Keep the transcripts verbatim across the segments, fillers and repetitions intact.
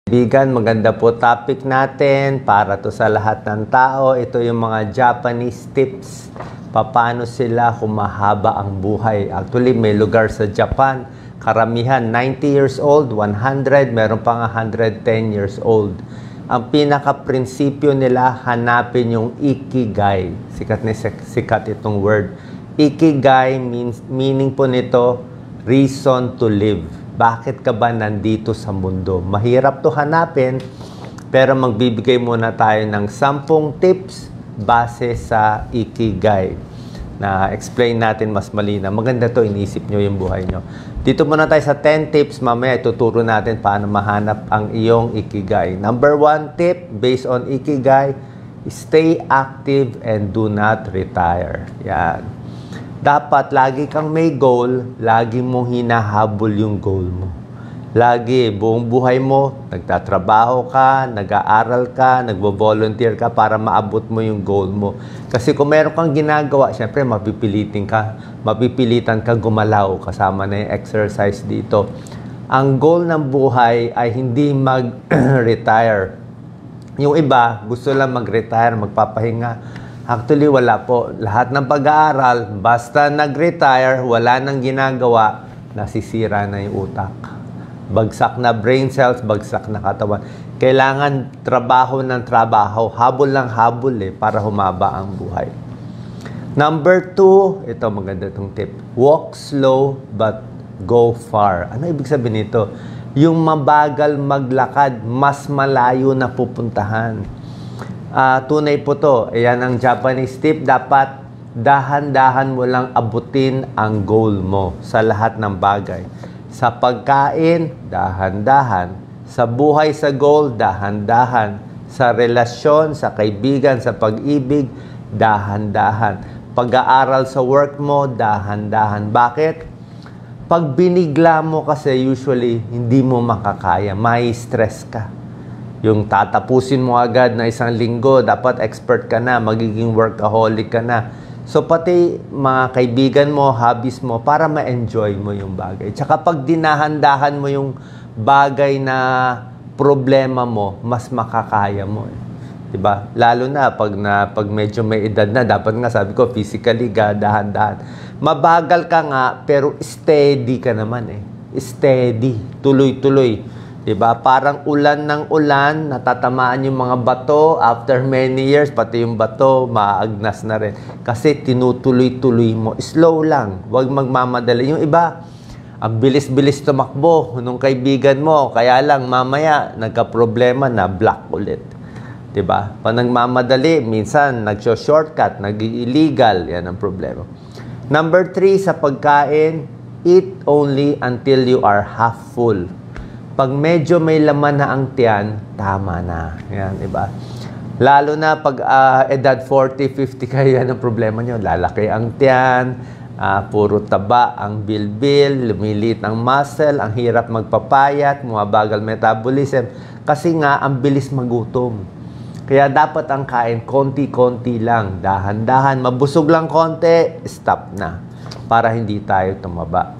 Kaibigan, maganda po topic natin para to sa lahat ng tao. Ito yung mga Japanese tips. Paano sila humahaba ang buhay. Actually, may lugar sa Japan, karamihan ninety years old, one hundred, meron pang one hundred ten years old. Ang pinaka-prinsipyo nila, hanapin yung ikigai. Sikat na sikat itong word. Ikigai means, meaning po nito, reason to live. Bakit ka ba nandito sa mundo? Mahirap to hanapin, pero magbibigay muna tayo ng sampung tips base sa ikigai. Na explain natin mas malinaw. Maganda to, inisip nyo yung buhay nyo. Dito muna tayo sa ten tips. Mamaya ituturo natin paano mahanap ang iyong ikigai. Number one tip, based on ikigai, stay active and do not retire. Yan. Dapat lagi kang may goal, lagi mong hinahabol yung goal mo. Lagi, buong buhay mo, nagtatrabaho ka, nag-aaral ka, nagvo-volunteer ka para maabot mo yung goal mo. Kasi kung meron kang ginagawa, syempre mapipilitin ka, mapipilitan ka gumalaw, kasama na yung exercise dito. Ang goal ng buhay ay hindi mag-retire. Yung iba, gusto lang mag-retire, magpapahinga. Actually, wala po. Lahat ng pag-aaral, basta nag-retire, wala nang ginagawa, nasisira na yung utak. Bagsak na brain cells, bagsak na katawan. Kailangan trabaho ng trabaho, habol lang habol eh, para humaba ang buhay. Number two, ito maganda itong tip. Walk slow but go far. Ano ibig sabihin nito? Yung mabagal maglakad, mas malayo na pupuntahan. Uh, tunay po to. Ayan ang Japanese tip. Dapat dahan-dahan mo lang abutin ang goal mo sa lahat ng bagay. Sa pagkain, dahan-dahan. Sa buhay sa goal, dahan-dahan. Sa relasyon, sa kaibigan, sa pag-ibig, dahan-dahan. Pag-aaral sa work mo, dahan-dahan. Bakit? Pag binigla mo kasi usually, hindi mo makakaya. May stress ka. Yung tatapusin mo agad na isang linggo, dapat expert ka na, magiging workaholic ka na. So, pati mga kaibigan mo, hobbies mo, para ma-enjoy mo yung bagay. Tsaka pag dinahan-dahan mo yung bagay na problema mo, mas makakaya mo. Eh. Diba? Lalo na pag, na pag medyo may edad na, dapat nga sabi ko, physically ka, dahan-dahan. Mabagal ka nga, pero steady ka naman eh. Steady, tuloy-tuloy. Diba? Parang ulan ng ulan, natatamaan yung mga bato, after many years, pati yung bato, maagnas na rin. Kasi tinutuloy-tuloy mo. Slow lang, huwag magmamadali. Yung iba, ang bilis-bilis tumakbo nung kaibigan mo, kaya lang mamaya, nagka-problema na, block ulit. Diba? Pag nagmamadali, minsan, nagsyo-shortcut, nag-illegal, yan ang problema. Number three, sa pagkain, eat only until you are half full. Pag medyo may laman na ang tiyan, tama na. Yan, diba? Lalo na pag uh, edad forty, fifty kayo, yan ang problema nyo. Lalaki ang tiyan, uh, puro taba ang bilbil, lumilit ang muscle, ang hirap magpapayat, mabagal metabolism. Kasi nga, ang bilis magutom. Kaya dapat ang kain, konti-konti lang, dahan-dahan, mabusog lang konti, stop na. Para hindi tayo tumaba.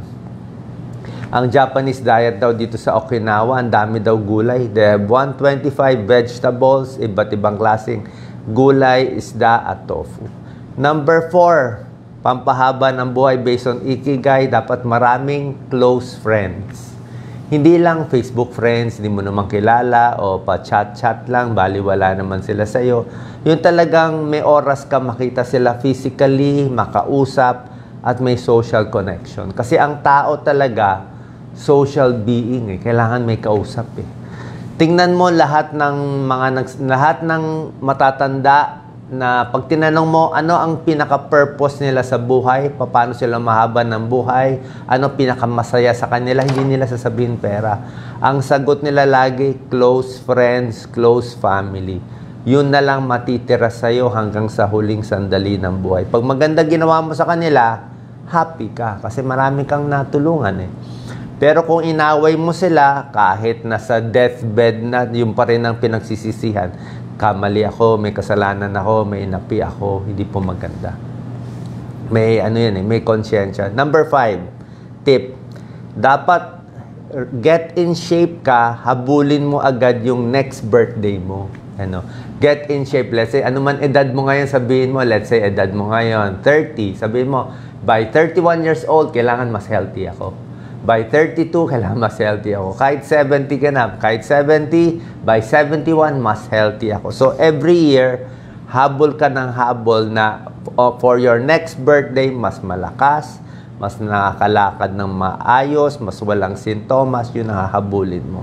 Ang Japanese diet daw dito sa Okinawa, ang dami daw gulay. They have one hundred twenty-five vegetables, iba't ibang klaseng gulay, isda at tofu. Number four, pampahaba ng buhay based on ikigai, dapat maraming close friends. Hindi lang Facebook friends, hindi mo naman kilala, o pa-chat-chat lang, baliwala naman sila sa'yo. Yung talagang may oras ka makita sila physically, makausap, at may social connection. Kasi ang tao talaga, social being eh. Kailangan may kausap eh. Tingnan mo lahat ng mga lahat ng matatanda na pag tinanong mo ano ang pinaka-purpose nila sa buhay, paano sila mahaba ng buhay, ano pinakamasaya sa kanila, hindi nila sasabihin pera. Ang sagot nila lagi, close friends, close family. Yun na lang matitira sa'yo hanggang sa huling sandali ng buhay. Pag maganda ginawa mo sa kanila, happy ka kasi marami kang natulungan eh. Pero kung inaway mo sila, kahit nasa deathbed na, yung pa rin ang pinagsisisihan. Kamali ako, may kasalanan ako, may inapi ako, hindi po maganda. May ano yan eh, may konsyensya. Number five, tip. Dapat get in shape ka, habulin mo agad yung next birthday mo. Ano? Get in shape. Let's say, ano man edad mo ngayon, sabihin mo, let's say, edad mo ngayon, thirty. Sabihin mo, by thirty-one years old, kailangan mas healthy ako. By thirty-two, kailangan mas healthy ako. Kahit seventy ka na, kahit seventy, by seventy-one, mas healthy ako. So, every year, habol ka ng habol na for your next birthday, mas malakas, mas nakakalakad ng maayos, mas walang sintomas, yun ang hahabulin mo.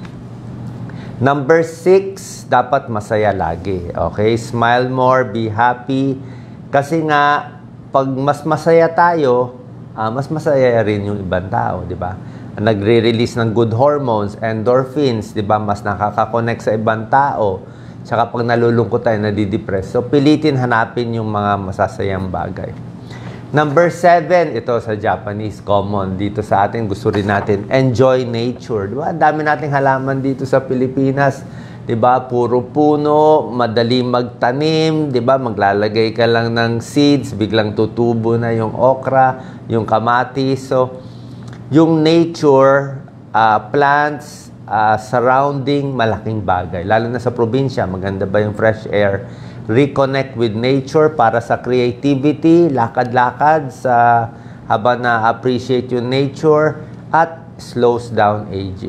Number six, dapat masaya lagi. Okay? Smile more, be happy. Kasi nga, pag mas masaya tayo, uh, mas masaya rin yung ibang tao, di ba? Nagre-release ng good hormones, endorphins, di ba? Mas nakaka-connect sa ibang tao. Tsaka pag nalulungkot tayo, nadidepress. So, pilitin hanapin yung mga masasayang bagay. Number seven, ito sa Japanese, common. Dito sa atin, gusto rin natin, enjoy nature. Diba? Ang dami nating halaman dito sa Pilipinas. Diba? Puro puno, madali magtanim. Diba? Maglalagay ka lang ng seeds, biglang tutubo na yung okra, yung kamatis. So, yung nature, uh, plants, uh, surrounding, malaking bagay. Lalo na sa probinsya, maganda ba yung fresh air? Reconnect with nature para sa creativity, lakad-lakad sa habang na-appreciate yung nature at slows down aging.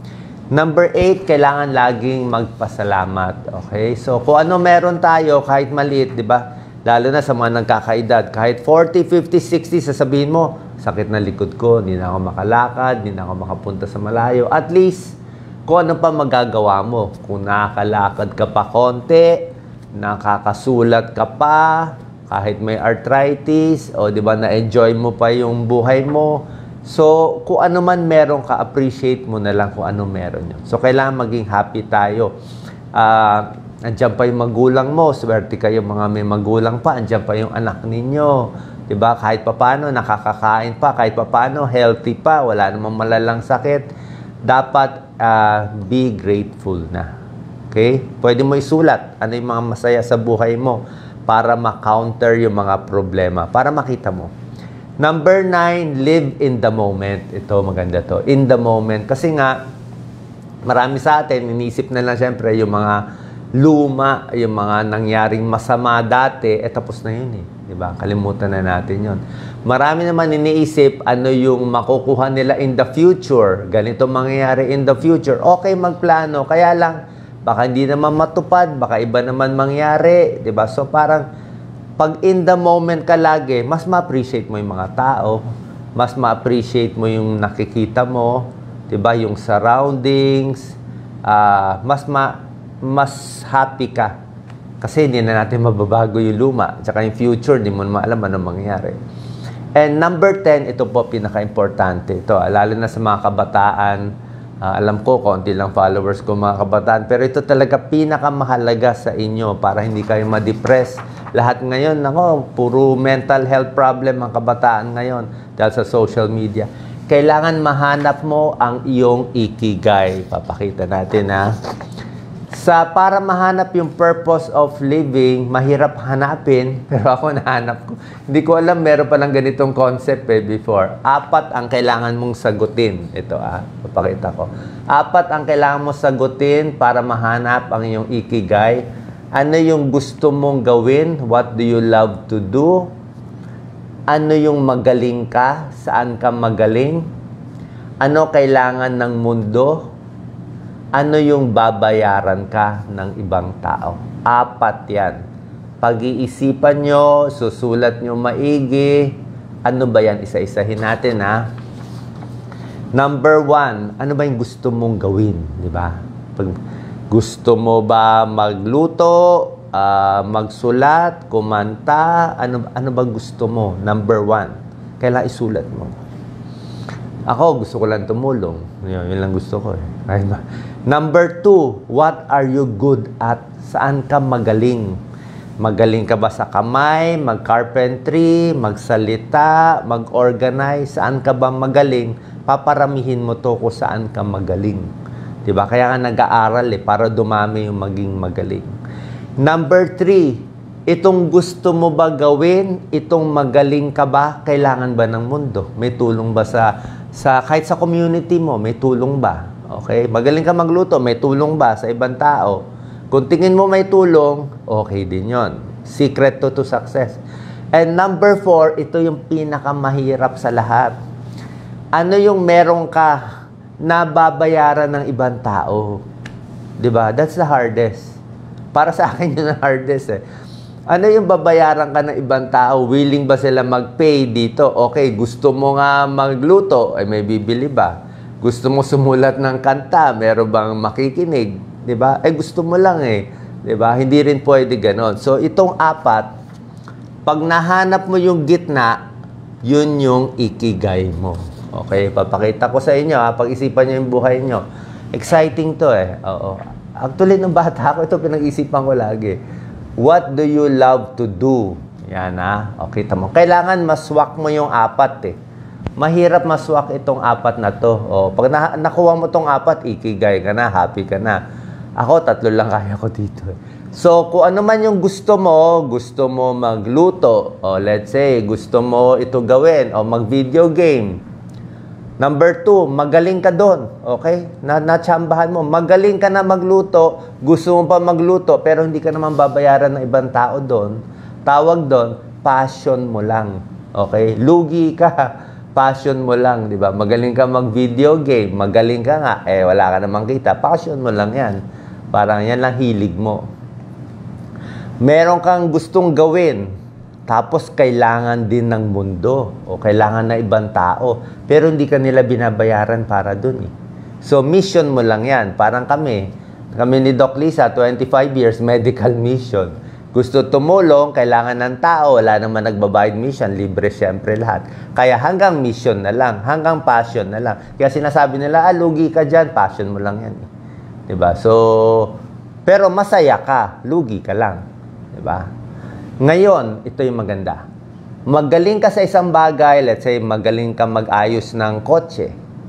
Number eight, kailangan laging magpasalamat. Okay? So, kung ano meron tayo, kahit maliit, di ba? Lalo na sa mga nagkakaedad, kahit forty, fifty, sixty, sasabihin mo, sakit na likod ko, hindi na ako makalakad, hindi na ako makapunta sa malayo. At least, kung ano pa magagawa mo. Kung nakakalakad ka pa konti, nakakasulat ka pa, kahit may arthritis, o di ba na-enjoy mo pa yung buhay mo. So, kung ano man meron ka, appreciate mo na lang kung ano meron yun. So, kailangan maging happy tayo. Uh, andyan pa yung magulang mo, swerte kayo mga may magulang pa, andyan pa yung anak ninyo. Di ba? Kahit papano, nakakakain pa, kahit papano, healthy pa, wala namang malalang sakit. Dapat uh, be grateful na. Okay? Pwede mo isulat ano yung mga masaya sa buhay mo para ma-counter yung mga problema, para makita mo. Number nine, live in the moment. Ito, maganda to. In the moment. Kasi nga, marami sa atin, inisip na lang siyempre yung mga luma, yung mga nangyaring masama dati, eh tapos na yun eh. Diba? Kalimutan na natin yun. Marami naman iniisip ano yung makukuha nila in the future. Ganito mangyayari in the future. Okay, magplano. Kaya lang, baka hindi naman matupad, baka iba naman mangyari, 'di ba? So parang pag in the moment ka lagi, mas ma-appreciate mo yung mga tao, mas ma-appreciate mo yung nakikita mo, 'di ba? Yung surroundings, uh, mas ma mas happy ka. Kasi hindi na natin mababago yung luma, tsaka yung future, hindi mo naman alam ano mangyayari. And number ten, ito po pinaka-importante. Ito, lalo na sa mga kabataan. Uh, alam ko, konti lang followers ko mga kabataan. Pero ito talaga pinakamahalaga sa inyo para hindi kayo ma-depress. Lahat ngayon, nako, puro mental health problem ang kabataan ngayon dahil sa social media. Kailangan mahanap mo ang iyong ikigai. Papakita natin ha. Sa para mahanap yung purpose of living, mahirap hanapin, pero ako nahanap ko. Hindi ko alam, meron palang ganitong concept eh before. Apat ang kailangan mong sagutin. Ito ah, papakita ko. Apat ang kailangan mong sagutin para mahanap ang iyong ikigai. Ano yung gusto mong gawin? What do you love to do? Ano yung magaling ka? Saan ka magaling? Ano kailangan ng mundo? Ano yung babayaran ka ng ibang tao? Apat yan. Pag-iisipan nyo, susulat nyo maigi. Ano ba yan? Isa-isahin natin, ha? Number one, ano ba yung gusto mong gawin? Di ba? Pag gusto mo ba magluto, uh, magsulat, kumanta? Ano, ano ba gusto mo? Number one. Kailangan isulat mo. Ako, gusto ko lang tumulong. Yun, yun lang gusto ko eh. Ay, number two, what are you good at? Saan ka magaling? Magaling ka ba sa kamay, mag-carpentry, magsalita, mag-organize? Saan ka ba magaling? Paparamihin mo to kung saan ka magaling. Diba? Kaya nga nag-aaral eh, para dumami yung maging magaling. Number three, itong gusto mo ba gawin? Itong magaling ka ba? Kailangan ba ng mundo? May tulong ba sa Sa, kahit sa community mo, may tulong ba? Okay? Magaling ka magluto, may tulong ba sa ibang tao? Kung tingin mo may tulong, okay din yon. Secret to, to success. And number four, ito yung pinakamahirap sa lahat. Ano yung meron ka na babayaran ng ibang tao? Diba? That's the hardest. Para sa akin yun ang hardest eh. Ano yung babayaran ka ng ibang tao? Willing ba sila mag-pay dito? Okay, gusto mo nga magluto, ay may bibili ba? Gusto mo sumulat ng kanta, meron bang makikinig? Diba? Eh gusto mo lang eh. Diba? Hindi rin pwede ganon. So itong apat, pag nahanap mo yung gitna, yun yung ikigay mo. Okay, papakita ko sa inyo ha, pag-isipan nyo yung buhay nyo. Exciting to eh. Oo. Actually, nung bata ko, ito pinag-isipan ko lagi. What do you love to do? Yan ha. O, kita mo. Kailangan maswak mo yung apat eh. Mahirap maswak itong apat na to. O, pag na nakuha mo tong apat, ikigay ka na, happy ka na. Ako, tatlo lang kaya ko dito eh. So, kung ano man yung gusto mo, gusto mo magluto, o let's say, gusto mo ito gawin, o mag-video game. Number two, magaling ka doon. Okay? Na natsambahan mo. Magaling ka na magluto, gusto mo pa magluto, pero hindi ka naman babayaran ng ibang tao doon. Tawag doon, passion mo lang. Okay? Lugi ka, passion mo lang, di ba? Magaling ka mag-video game, magaling ka nga, eh wala ka namang kita, passion mo lang yan. Parang yan lang hilig mo. Meron kang gustong gawin, tapos kailangan din ng mundo o kailangan na ibang tao. Pero hindi ka nila binabayaran para dun eh. So mission mo lang yan. Parang kami. Kami ni Doc Lisa, twenty-five years, medical mission. Gusto tumulong, kailangan ng tao. Wala naman nagbabayad mission. Libre siyempre lahat. Kaya hanggang mission na lang. Hanggang passion na lang. Kaya sinasabi nila, ah, lugi ka dyan. Passion mo lang yan eh. Diba? So, pero masaya ka. Lugi ka lang. Diba? Ngayon, ito yung maganda. Magaling ka sa isang bagay, let's say, magaling ka mag-ayos ng kotse.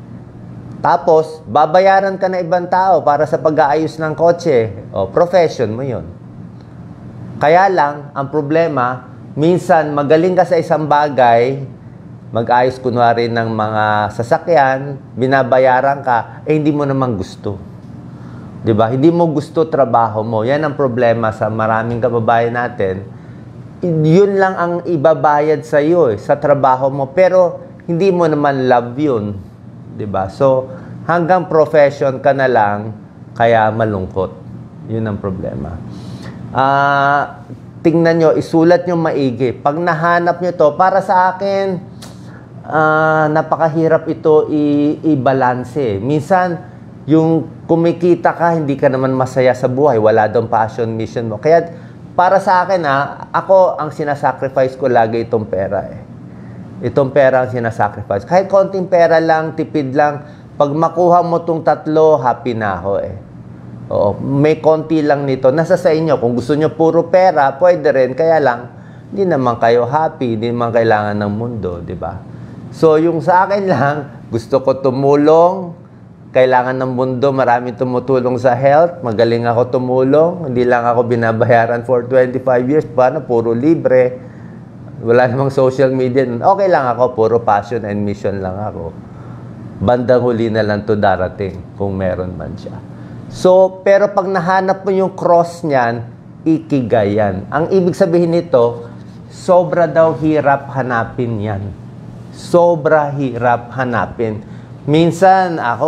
Tapos, babayaran ka na ibang tao para sa pag-aayos ng kotse. O, profession mo yun. Kaya lang, ang problema, minsan, magaling ka sa isang bagay, mag-ayos kunwari ng mga sasakyan, binabayaran ka, eh hindi mo naman gusto. Diba? Hindi mo gusto trabaho mo. Yan ang problema sa maraming kababayan natin. Yun lang ang ibabayad sa iyo eh, sa trabaho mo, pero hindi mo naman love yun, 'di ba? So hanggang profession ka na lang, kaya malungkot. Yun ang problema. Ah, uh, tingnan nyo, isulat nyo maigi. Pag nahanap nyo to, para sa akin, uh, napakahirap ito i-balance. Minsan, yung kumikita ka, hindi ka naman masaya sa buhay, wala doon passion, mission mo. Kaya para sa akin, ha, ako ang sinasacrifice ko lagi itong pera eh. Itong pera ang sinasacrifice. Kahit konting pera lang, tipid lang, pag makuha mo itong tatlo, happy na ako eh. Oo, may konti lang nito. Nasa sa inyo. Kung gusto nyo puro pera, pwede rin. Kaya lang, hindi naman kayo happy, hindi naman kailangan ng mundo, di ba? So, yung sa akin lang, gusto ko tumulong, kailangan ng mundo, maraming tumutulong sa health, magaling ako tumulong, hindi lang ako binabayaran for twenty-five years, paano? Puro libre, wala namang social media, okay lang ako, puro passion and mission lang ako. Bandang huli na lang to darating, kung meron man siya. So, pero pag nahanap mo yung cross niyan, ikigayan. Ang ibig sabihin nito, sobra daw hirap hanapin yan. Sobra hirap hanapin. Minsan, ako,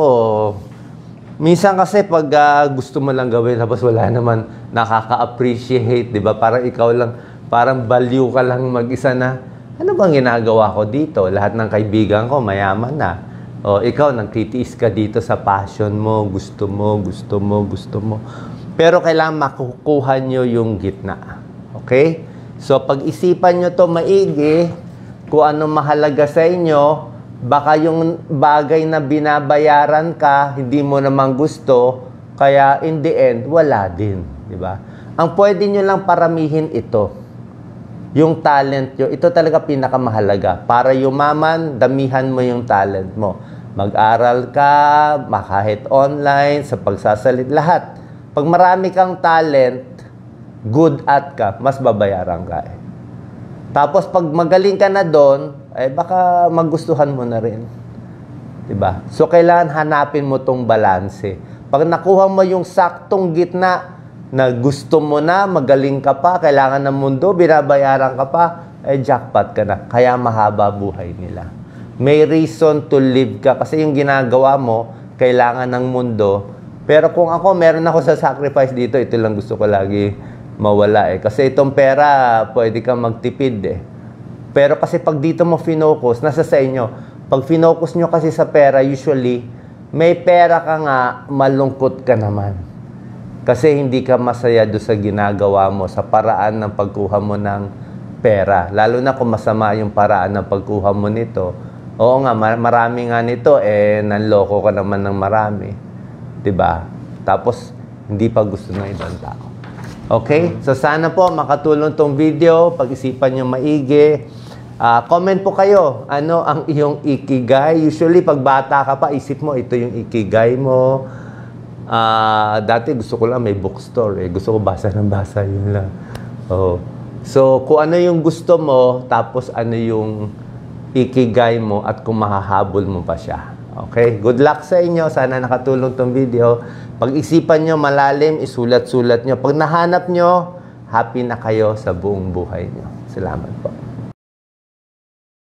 minsan kasi pag uh, gusto mo lang gawin, tapos wala naman nakaka-appreciate, di ba? Parang ikaw lang, parang baliw ka lang mag-isa na, ano bang ginagawa ko dito? Lahat ng kaibigan ko, mayaman na. O, ikaw, nagtitiis ka dito sa passion mo, gusto mo, gusto mo, gusto mo. Pero kailangan makukuha nyo yung gitna. Okay? So, pag-isipan nyo to maigi, kung ano mahalaga sa inyo, baka yung bagay na binabayaran ka, hindi mo naman gusto, kaya in the end, wala din. Diba? Ang pwede nyo lang paramihin ito. Yung talent nyo, ito talaga pinakamahalaga. Para yumaman, damihan mo yung talent mo. Mag-aral ka, kahit online, sa pagsasalit, lahat. Pag marami kang talent, good at ka, mas babayaran ka eh. Tapos pag magaling ka na doon, eh baka magustuhan mo na rin. Diba? So, kailangan hanapin mo tong balanse. Pag nakuha mo yung saktong gitna na gusto mo na, magaling ka pa, kailangan ng mundo, binabayaran ka pa, eh jackpot ka na. Kaya mahaba buhay nila. May reason to live ka kasi yung ginagawa mo, kailangan ng mundo. Pero kung ako, meron ako sa sacrifice dito, ito lang gusto ko lagi mawala eh. Kasi itong pera, pwede kang magtipid eh. Pero kasi pag dito mo finocus, nasa sa inyo, pag finocus nyo kasi sa pera, usually, may pera ka nga, malungkot ka naman. Kasi hindi ka masaya doon sa ginagawa mo, sa paraan ng pagkuha mo ng pera. Lalo na kung masama yung paraan ng pagkuha mo nito. Oo nga, marami nga nito, eh, nanloko ka naman ng marami. Diba? Tapos, hindi pa gusto ng ibang tao. Okay? So, sana po makatulong tong video. Pag-isipan nyo maigi. Uh, comment po kayo, ano ang iyong ikigai? Usually, pag bata ka pa, isip mo, ito yung ikigai mo. Uh, dati, gusto ko lang may bookstore. Eh. Gusto ko basa ng basa, yun lang. Oh. So, kung ano yung gusto mo, tapos ano yung ikigai mo at kung mahahabol mo pa siya. Okay? Good luck sa inyo. Sana nakatulong tong video. Pag-isipan nyo malalim, isulat-sulat nyo. Pag nahanap nyo, happy na kayo sa buong buhay nyo. Salamat po.